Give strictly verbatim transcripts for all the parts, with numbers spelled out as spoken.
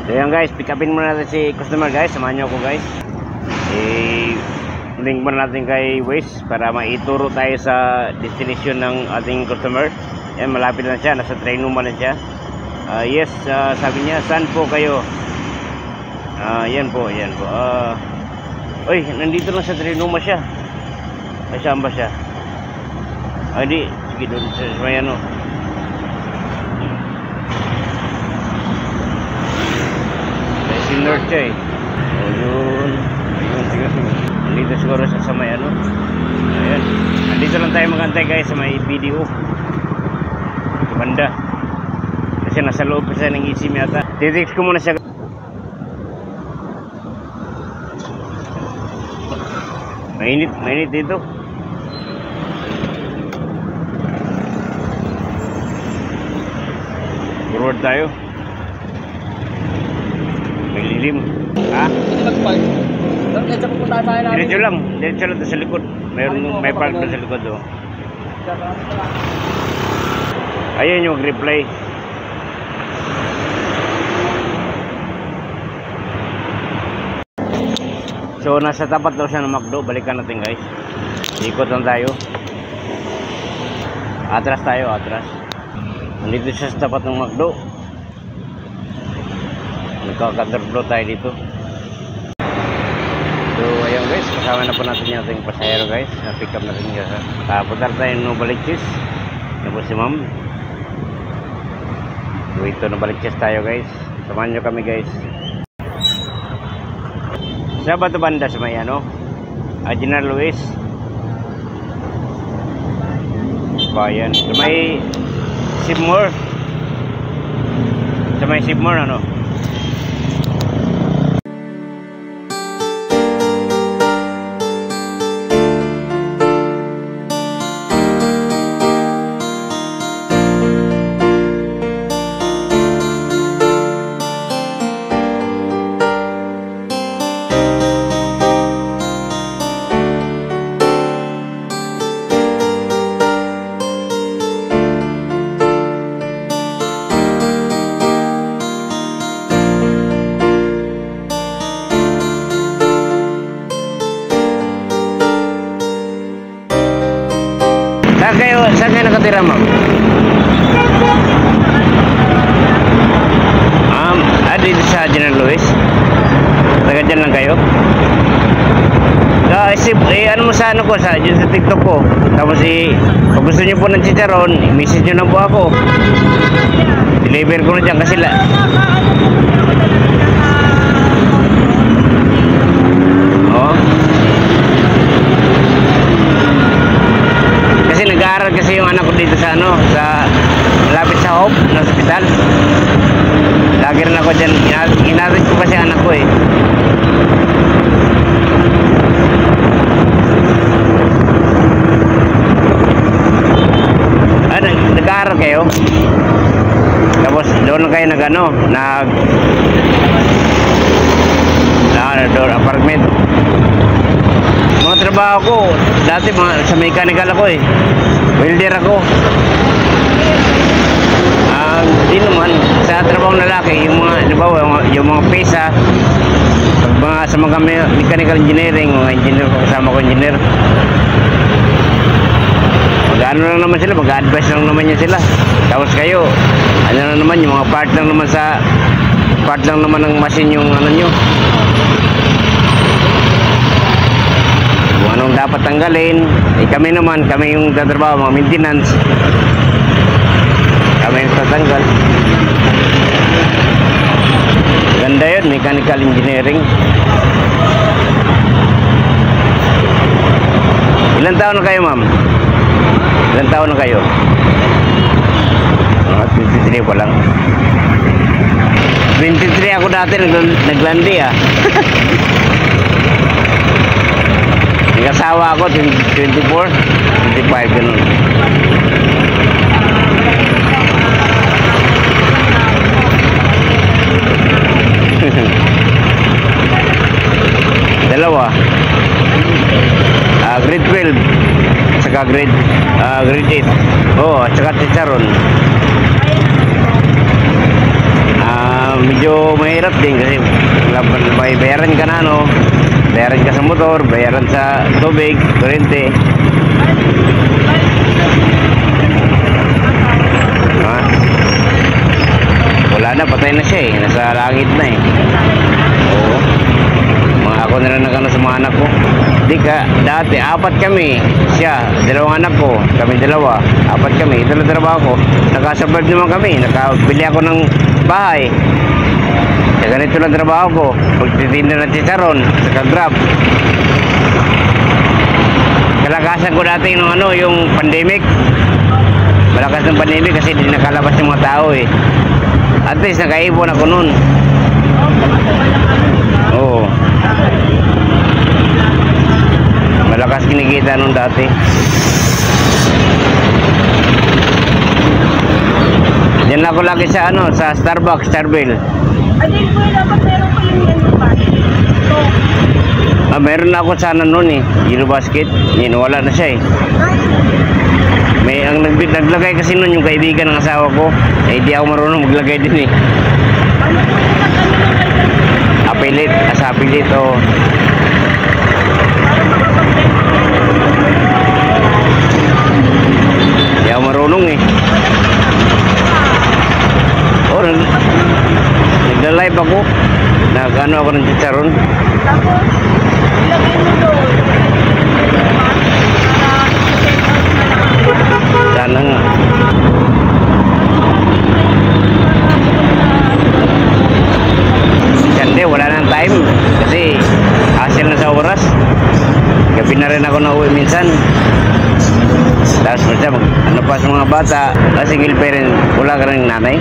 So yan guys, pick upin muna natin si customer guys. Samahan nyo ako guys. I-link muna natin kay Waze para maituro tayo sa destination ng ating customer. Yan, malapit na siya. Nasa train naman na siya. Uh, yes, uh, sabi niya, saan po kayo? Uh, yan po, yan po. Uh, Uy, nandito lang sa Trinoma siya. Ay, saan ba siya? Ay, di. Sige, doon sa may ano. Ay, si North siya eh. Ayun. Ayun, sige, sige. Nandito siguro sa, sa may ano. Ayan. Nandito lang tayo magantay guys sa may video. Sa banda. Kasi nasa loob siya ng isim yata. Titix ko muna siya. Mainit, mainit dito. Forward tayo. Maglilim. Ha? Diretso lang. Diretso lang sa likod. Mayroon, may park na sa likod. Oh. Ayun yung reply. So nasa tapat daw siya ng McDo. Balikan natin guys. Ikot lang tayo. Atras tayo, atras. Nandito siya sa tapat ng McDo. Nagkaka-underflow tayo dito. So ayun guys, kasama na po natin yung ating pasahero guys. Na-pick up natin guys. Tapuntar tayo ng Novaliches. Yan po si ma'am. So ito, Novaliches tayo guys. Samahan nyo kami guys. Sa Bato Banda sa may ano, uh, General Luis Bayan, sa may Sibmore, sa may Sibmore ano. Saan kayo, saan kayo nakatira ma'am? Um, ah, dito sa General Luis. Taga dyan lang kayo? Ah, isip, eh, ano mo sa ano ko, sa, sa TikTok ko. Tapos eh, kung gusto nyo po ng chicharon, i-message nyo na po ako. Deliver ko na dyan kasi la. Oh. Kasi nag-aaral kasi yung anak ko dito sa ano, sa malapit sa Hope, na hospital. Lagi rin ako dyan, inarit ko kasi anak ko eh. Ah, nag-aaral kayo? Tapos doon na kayo nag ano, nag na door apartment. Mga trabaho ko dati mga, sa mechanical ako eh, welder ako. Ah, uh, di naman sa trabaho ng lalaki yung mga, di ba, yung, yung mga pesa mga sa mga mechanical engineering, mga engineer ko, kasama ko engineer. Mag-ano lang naman sila, mag-advise lang naman yun sila. Tapos kayo, ano lang naman, yung mga part lang naman sa part lang naman ng machine yung ano nyo, kung anong dapat tanggalin. Eh kami naman, kami yung tatrabaho, mga maintenance, kami yung tatanggal. Ganda yun, mechanical engineering. Ilan taon na kayo ma'am? Ilan taon na kayo? Oh, twenty-three pa lang. twenty-three ako dati, naglandi ah. Nag-asawa ako, twenty-four, twenty-five, ganun. Dalawa. Uh, grade twelve. Saka grade, uh, grade eight. Oh, at saka chicharon. Uh, medyo mahirap din kasi may bayaran ka na, no? Bayaran ka sa motor, bayaran sa tubig, kuryente. Ha? Wala na, patay na siya eh. Nasa langit na eh. Oo. Mga ako na lang nagano sa mga anak ko. Di ka, dati apat kami. Siya, dalawang anak ko. Kami dalawa. Apat kami. Ito lang trabaho ko. Nakasurvive naman kami. Nakabili ako ng bahay. Sa ganito lang trabaho ko. Pagtitinda ng chicharon, saka grab. Kalakasan ko dati yung ano, yung pandemic. Malakas ng pandemic kasi hindi nakalabas yung mga tao eh. At least nakaipon ako nun. Oo. Malakas kinikita nun dati. Diyan ako lagi sa ano, sa Starbucks, Starville. Ay, din po, dapat meron po yung yellow basket. So, Ah, meron na ako sana nun eh. Yellow basket. Yan, wala na siya eh. May ang nag naglagay kasi nun yung kaibigan ng asawa ko. Eh, di ako marunong maglagay din eh. ano po yung nagkano Apilit, asa apilit o. para makapag-test? Di ako marunong eh. Oh, nag nagla-live ako. Nag-ano ako ng chicharon. Tapos, ilagay mo doon. Sana nga. Kasi wala nang time. Kasi hasil na sa oras. Gabi na rin ako nauwi minsan. Tapos minsan, ano pa sa mga bata, na single parent, wala ka rin nanay.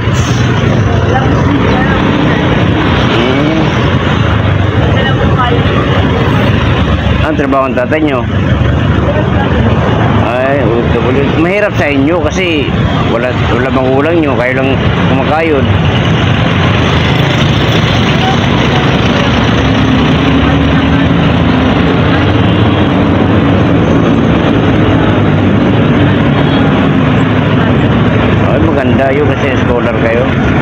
Hmm. Ang trabaho ng tatay nyo? Ay, mahirap sa inyo kasi wala, wala magulang nyo, kayo lang kumakayod. Ay, maganda yun kasi scholar kayo.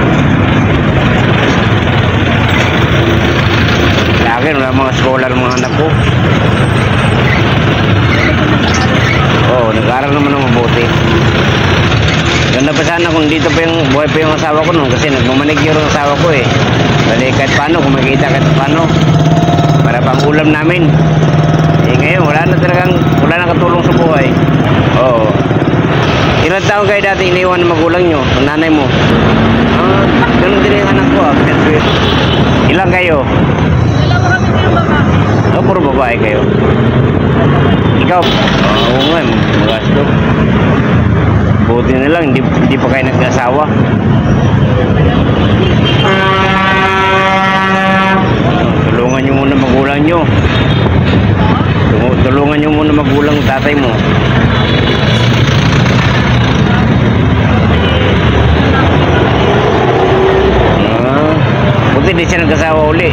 Sa akin, wala mga scholar mga anak ko. Oo, nag-aaral naman ng mabuti. Ganda pa sana kung dito pa yung buhay pa yung asawa ko noon kasi nagmamanicure yung asawa ko eh. Dali kahit paano, kumikita kahit paano. Para pang ulam namin. Eh ngayon, wala na talagang, wala na katulong sa buhay. Oo. Ilang taon kayo dati iniwan ng magulang nyo, ng nanay mo? Ah, ganun din yung anak ko ah. Ilang kayo? Dalawa kami kayo baka. Oh, puro babae kayo. Ikaw? Oo nga, magasto. Buti na lang, hindi, hindi pa kayo nag-asawa. Tulungan nyo muna magulang nyo. Tulungan nyo muna magulang tatay mo. Ah, buti di siya nag-asawa uli.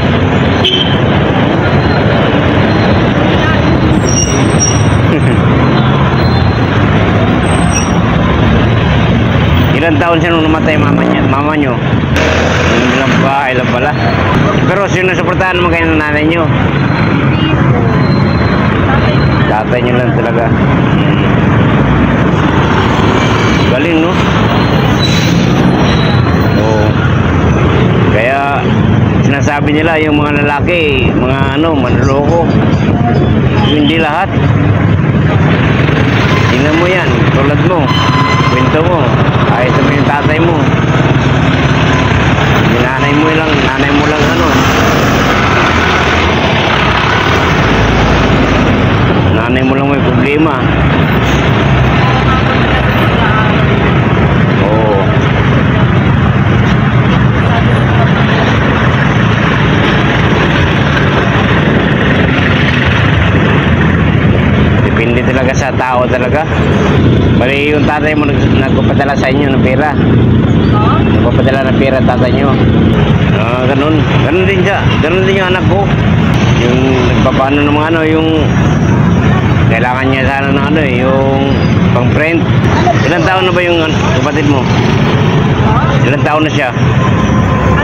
Ilang taon siya nung namatay mama niya, mama nyo? Ilang ba, ilang pala. Pero sino nasuportahan naman kayo ng nanay nyo? Tatay nyo lang talaga. Galing, no? Oo. Kaya sinasabi nila yung mga lalaki, mga ano, manloloko. Hindi lahat. Tingnan mo yan, tulad mo, kwento mo, ayos mo yung tatay mo. Yung nanay mo lang, nanay mo lang ano. Nanay mo lang may problema. Oo. Depende talaga sa tao talaga. Bali yung tatay mo nag nagpapadala sa inyo ng pera. Nagpapadala ng pera tatay nyo. Ah, ganun. Ganun din siya. Ganun din yung anak ko. Yung nagpapaano ng mga ano, yung kailangan niya sana ng ano eh, yung pang print. Ilang taon na ba yung kapatid mo? Ilang taon na siya?